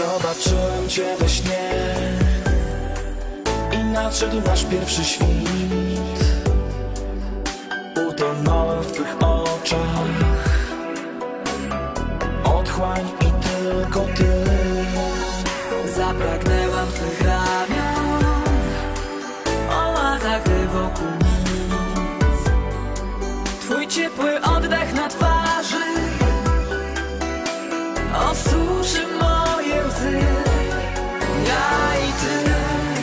Zobaczyłem cię we śnie i nadszedł nasz pierwszy świt. Utonąłem w twych oczach, otchłań i tylko ty. Zapragnęłam twych ramion, oaza, gdy wokół nic. Twój ciepły oddech na twarzy osuszy moje łzy. Ja i ty,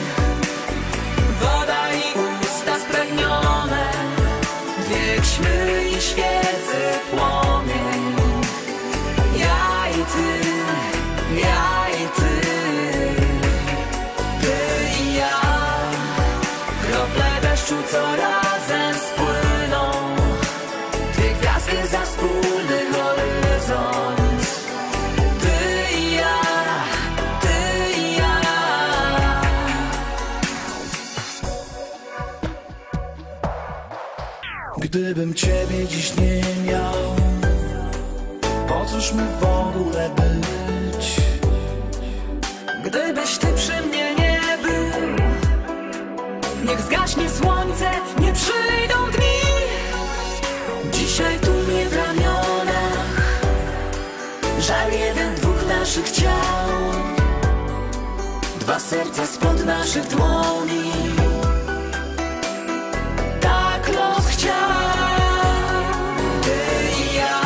woda i usta spragnione, wiek ćmy i świecy płomień. Ja i ty, ja i ty, ty i ja, krople deszczu, co razem spłyną, dwie gwiazdy za wspólny horyzont. Gdybym ciebie dziś nie miał, po cóż mi w ogóle być? Gdybyś ty przy mnie nie był, niech zgaśnie słońce, nie przyjdą dni. Dzisiaj tu mnie w ramionach żal jeden, dwóch naszych ciał, dwa serca spod naszych dłoni. Tak los chciał. Ty i ja,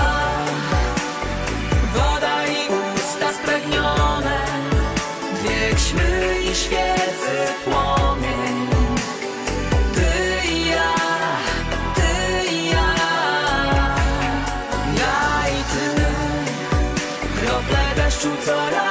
woda i usta spragnione, wiek ćmy i świecy płomień. Ty i ja, ty i ja, ja i ty, krople deszczu, co